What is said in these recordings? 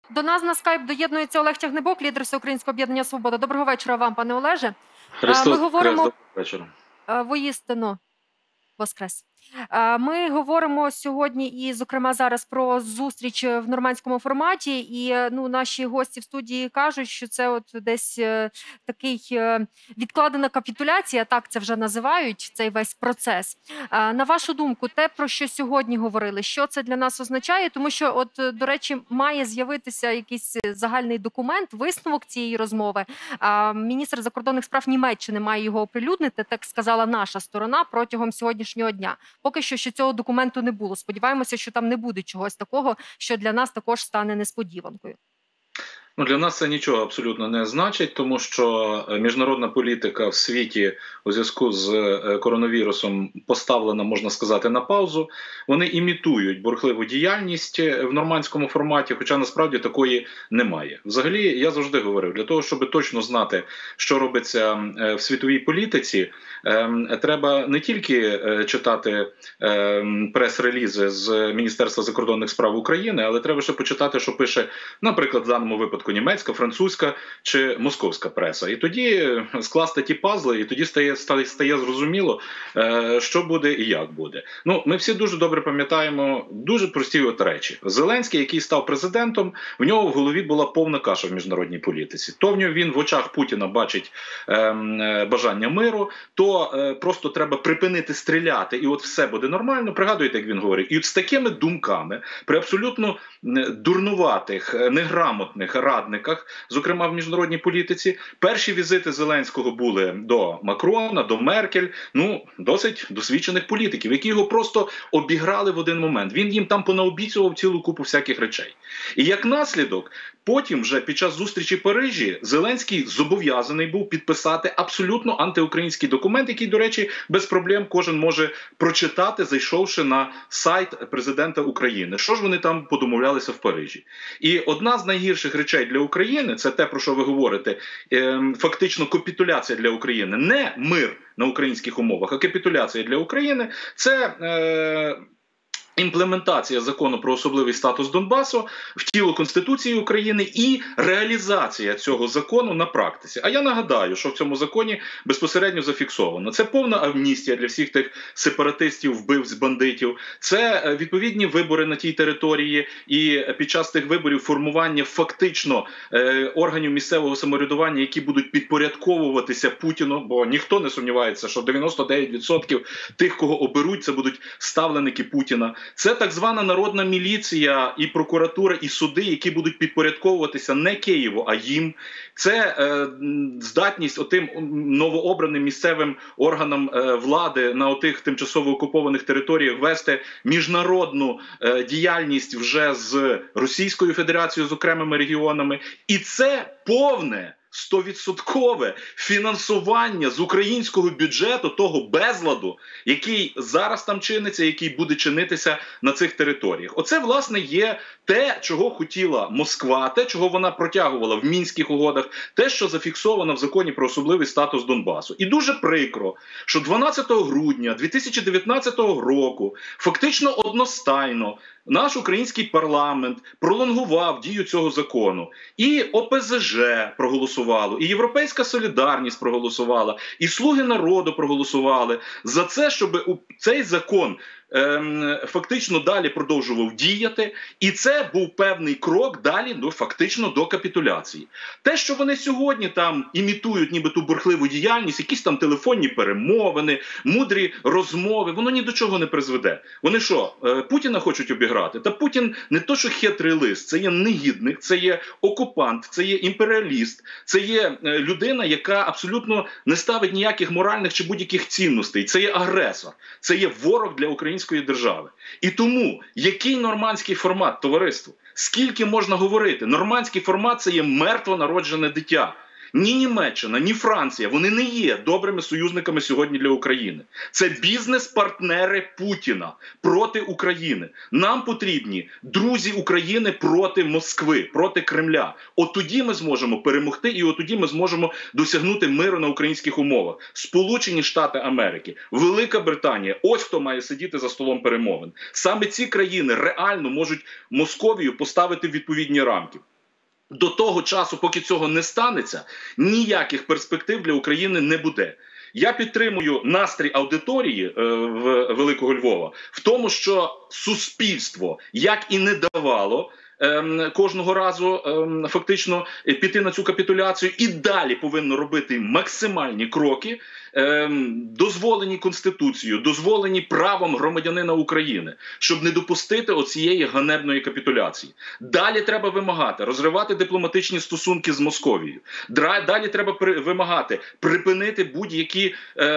До нас на скайп доєднується Олег Тягнебок, лідер Всеукраїнського об'єднання «Свобода». Доброго вечора вам, пане Олеже. Ми Христос Воскрес, говоримо доброго вечора. воістину воскрес. Ми говоримо сьогодні і, зокрема, зараз про зустріч в нормандському форматі. І наші гості в студії кажуть, що це от десь такий відкладена капітуляція, так це вже називають, цей весь процес. На вашу думку, те, про що сьогодні говорили, що це для нас означає? Тому що, от, до речі, має з'явитися якийсь загальний документ, висновок цієї розмови. Міністр закордонних справ Німеччини має його оприлюднити, так сказала наша сторона, протягом сьогоднішнього дня. Поки що цього документу не було. Сподіваємося, що там не буде чогось такого, що для нас також стане несподіванкою. Для нас це нічого абсолютно не значить, тому що міжнародна політика в світі у зв'язку з коронавірусом поставлена, можна сказати, на паузу. Вони імітують бурхливу діяльність в нормандському форматі, хоча насправді такої немає. Взагалі, я завжди говорив, для того, щоб точно знати, що робиться в світовій політиці, треба не тільки читати прес-релізи з Міністерства закордонних справ України, але треба ще почитати, що пише, наприклад, в даному випадку німецька, французька чи московська преса. І тоді скласти ті пазли, і тоді стає зрозуміло, що буде і як буде. Ми всі дуже добре пам'ятаємо дуже прості от речі. Зеленський, який став президентом, в нього в голові була повна каша в міжнародній політиці. То він в очах Путіна бачить бажання миру, то просто треба припинити стріляти, і от все буде нормально. Пригадуєте, як він говорить? І от з такими думками, при абсолютно дурнуватих, неграмотних радниках, зокрема в міжнародній політиці, перші візити Зеленського були до Макрона, до Меркель, досить досвідчених політиків, які його просто обіграли в один момент. Він їм там понаобіцював цілу купу всяких речей. І як наслідок, потім вже під час зустрічі в Парижі Зеленський зобов'язаний був підписати абсолютно антиукраїнський документ, який, до речі, без проблем кожен може прочитати, зайшовши на сайт президента України. Що ж вони там подомовлялися в Парижі? І одна з найгірших речей для України, це те, про що ви говорите, фактично капітуляція для України. Не мир на українських умовах, а капітуляція для України – це імплементація закону про особливий статус Донбасу в тіло Конституції України і реалізація цього закону на практиці. А я нагадаю, що в цьому законі безпосередньо зафіксовано. Це повна амністія для всіх тих сепаратистів, вбивць, бандитів. Це відповідні вибори на тій території і під час тих виборів формування фактично органів місцевого самоврядування, які будуть підпорядковуватися Путіну, бо ніхто не сумнівається, що 99% тих, кого оберуть, це будуть ставленики Путіна. Це так звана народна міліція і прокуратура, і суди, які будуть підпорядковуватися не Києву, а їм. Це здатність отим новообраним місцевим органам влади на отих тимчасово окупованих територіях вести міжнародну діяльність вже з Російською Федерацією, з окремими регіонами. І це повне 100% фінансування з українського бюджету того безладу, який зараз там чиниться, який буде чинитися на цих територіях. Оце, власне, є те, чого хотіла Москва, те, чого вона протягувала в Мінських угодах, те, що зафіксовано в законі про особливий статус Донбасу. І дуже прикро, що 12 грудня 2019 року фактично одностайно наш український парламент пролонгував дію цього закону. І ОПЗЖ проголосувало, і Європейська Солідарність проголосувала, і Слуги народу проголосували за це, щоб цей закон фактично далі продовжував діяти, і це був певний крок далі фактично до капітуляції. Те, що вони сьогодні там імітують нібито бурхливу діяльність, якісь там телефонні перемовини, мудрі розмови, воно ні до чого не призведе. Вони що, Путіна хочуть обіграти? Та Путін не то, що хитрий лис, це є негідник, це є окупант, це є імперіаліст, це є людина, яка абсолютно не ставить ніяких моральних чи будь-яких цінностей, це є агресор, це є ворог для української держави. І тому, який нормандський формат, товариство? Скільки можна говорити? Нормандський формат – це є мертвонароджене дитя. Ні Німеччина, ні Франція, вони не є добрими союзниками сьогодні для України. Це бізнес-партнери Путіна проти України. Нам потрібні друзі України проти Москви, проти Кремля. От тоді ми зможемо перемогти і от тоді ми зможемо досягнути миру на українських умовах. Сполучені Штати Америки, Велика Британія – ось хто має сидіти за столом перемовин. Саме ці країни реально можуть Московію поставити в відповідні рамки. до того часу, поки цього не станеться, ніяких перспектив для України не буде. Я підтримую настрій аудиторії Великого Львова в тому, що суспільство як і не давало кожного разу фактично піти на цю капітуляцію, і далі повинно робити максимальні кроки, дозволені Конституцією, дозволені правом громадянина України, щоб не допустити оцієї ганебної капітуляції. Далі треба вимагати розривати дипломатичні стосунки з Московією. Далі треба вимагати припинити будь-які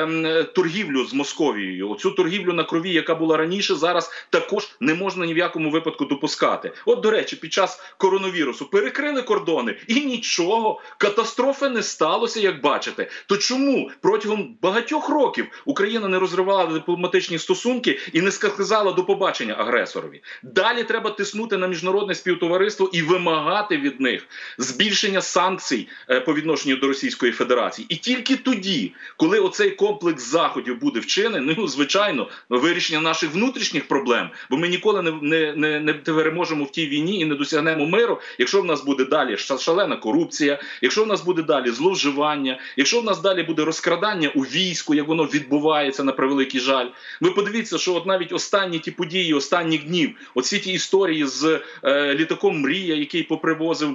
торгівлю з Московією. Оцю торгівлю на крові, яка була раніше, зараз також не можна ні в якому випадку допускати. От, до речі, під час коронавірусу перекрили кордони і нічого, катастрофи не сталося, як бачите. То чому протягом багатьох років Україна не розривала дипломатичні стосунки і не сказала до побачення агресорові? Далі треба тиснути на міжнародне співтовариство і вимагати від них збільшення санкцій по відношенню до Російської Федерації. І тільки тоді, коли оцей комплекс заходів буде вчинений, ну, звичайно, вирішення наших внутрішніх проблем, бо ми ніколи не переможемо в тій війні і не досягнемо миру, якщо в нас буде далі шалена корупція, якщо в нас буде далі зловживання, якщо в нас далі буде розкрадання у війську, як воно відбувається, на превеликий жаль. Ви подивіться, що от навіть останні ті події, останніх днів, оці ті історії з літаком «Мрія», який попривозив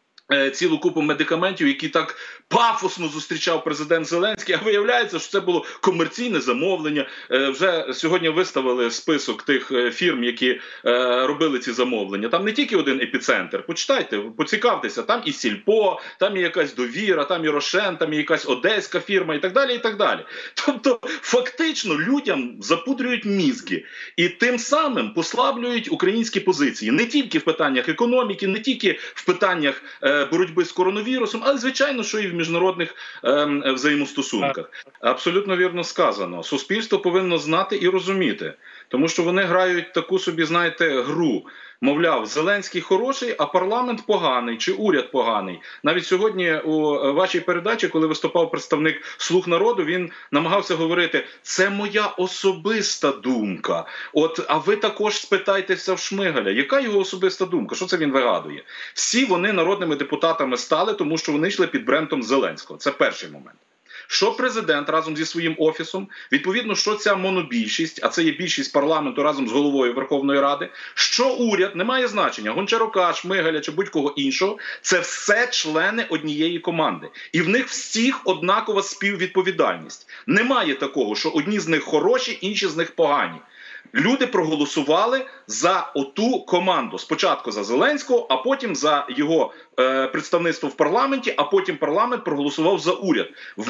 цілу купу медикаментів, які так пафосно зустрічав президент Зеленський, а виявляється, що це було комерційне замовлення. Вже сьогодні виставили список тих фірм, які робили ці замовлення. Там не тільки один епіцентр. Почитайте, поцікавтеся, там і Сільпо, там і якась Довіра, там і Рошен, там і якась одеська фірма і так далі, і так далі. Тобто, фактично, людям запудрюють мізки і тим самим послаблюють українські позиції. Не тільки в питаннях економіки, не тільки в питаннях боротьби з коронавірусом, але, звичайно, що і в міжнародних взаємостосунках. Абсолютно вірно сказано. Суспільство повинно знати і розуміти, тому що вони грають таку собі, знаєте, гру. Мовляв, Зеленський хороший, а парламент поганий, чи уряд поганий. Навіть сьогодні у вашій передачі, коли виступав представник «Слуг народу», він намагався говорити: це моя особиста думка. От, а ви також спитайтеся в Шмигаля, яка його особиста думка, що це він вигадує? Всі вони народними депутатами стали, тому що вони йшли під брендом Зеленського. Це перший момент. Що президент разом зі своїм офісом, відповідно, що ця монобільшість, а це є більшість парламенту разом з головою Верховної Ради, що уряд, не має значення, Гончарука, Шмигаля чи будь-кого іншого, це все члени однієї команди. І в них всіх однакова співвідповідальність. Немає такого, що одні з них хороші, інші з них погані. Люди проголосували за оту команду. Спочатку за Зеленського, а потім за його представництво в парламенті, а потім парламент проголосував за уряд.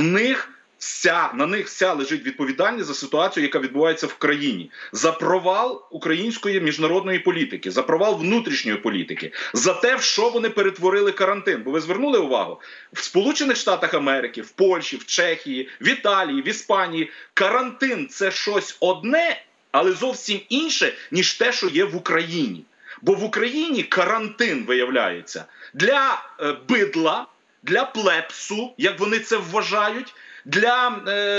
На них вся лежить відповідальність за ситуацію, яка відбувається в країні. За провал української міжнародної політики, за провал внутрішньої політики, за те, в що вони перетворили карантин. Бо ви звернули увагу? В Сполучених Штатах Америки, в Польщі, в Чехії, в Італії, в Іспанії карантин – це щось одне, але зовсім інше, ніж те, що є в Україні. Бо в Україні карантин, виявляється, для бидла, для плебсу, як вони це вважають, для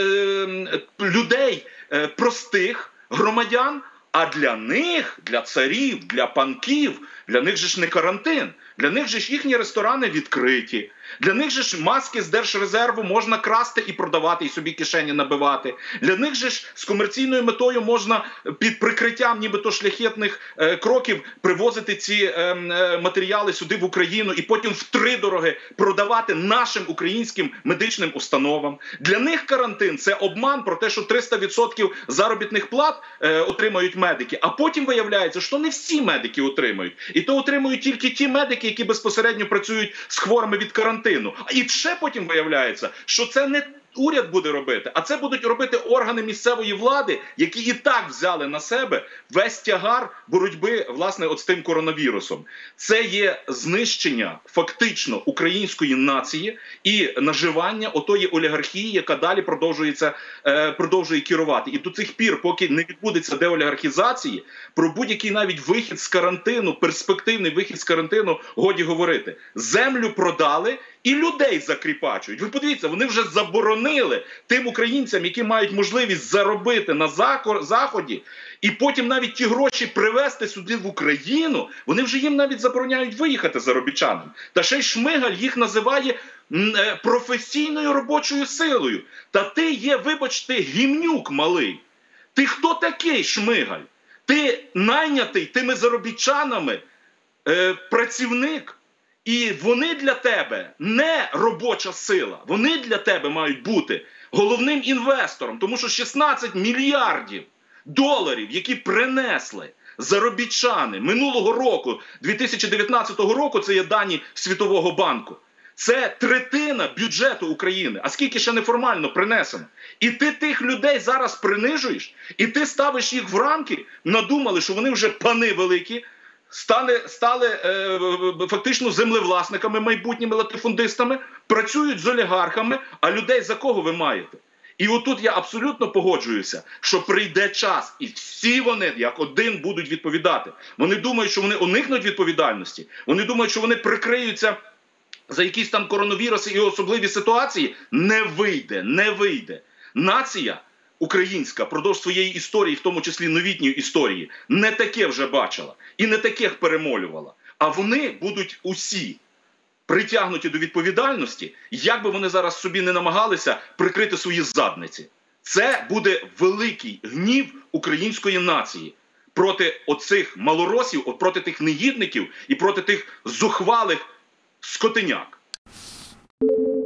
людей простих громадян, а для них, для царів, для панків, для них же ж не карантин. Для них же ж їхні ресторани відкриті. Для них же ж маски з Держрезерву можна красти і продавати, і собі кишені набивати. Для них же ж з комерційною метою можна під прикриттям нібито шляхетних кроків привозити ці матеріали сюди в Україну і потім втридороги продавати нашим українським медичним установам. Для них карантин – це обман про те, що 300% заробітних плат отримають медики, а потім виявляється, що не всі медики отримають. І то отримують тільки ті медики, які безпосередньо працюють з хворими від карантину. І ще потім виявляється, що це не уряд буде робити, а це будуть робити органи місцевої влади, які і так взяли на себе весь тягар боротьби, власне, от з тим коронавірусом. Це є знищення фактично української нації і наживання отої олігархії, яка далі продовжує керувати. І до цих пір, поки не відбудеться деолігархізації, про будь-який навіть вихід з карантину, перспективний вихід з карантину, годі говорити. Землю продали і людей закріпачують. Ви подивіться, вони вже заборонили заборонили тим українцям, які мають можливість заробити на Заході, і потім навіть ті гроші привезти сюди в Україну, вони вже їм навіть забороняють виїхати заробітчанам. Та ще й Шмигаль їх називає професійною робочою силою. Та ти є, вибачте, гімнюк малий. Ти хто такий, Шмигаль? Ти найнятий тими заробітчанами працівник, і вони для тебе не робоча сила. Вони для тебе мають бути головним інвестором, тому що 16 мільярдів доларів, які принесли заробітчани минулого року, 2019 року, це є дані Світового банку, це третина бюджету України. А скільки ще неформально принесено? І ти тих людей зараз принижуєш? І ти ставиш їх в рамки? Надумали, що вони вже пани великі, стали фактично землевласниками, майбутніми латифундистами, працюють з олігархами, а людей за кого ви маєте? І отут я абсолютно погоджуюся, що прийде час, і всі вони, як один, будуть відповідати. Вони думають, що вони уникнуть відповідальності, вони думають, що вони прикриються за якісь там коронавіруси і особливі ситуації. Не вийде, не вийде. Нація українська продовж своєї історії, в тому числі новітньої історії, не таке вже бачила і не таких перемолювала. А вони будуть усі притягнуті до відповідальності, як би вони зараз собі не намагалися прикрити свої задниці. Це буде великий гнів української нації проти оцих малоросів, проти тих негідників і проти тих зухвалих скотиняк.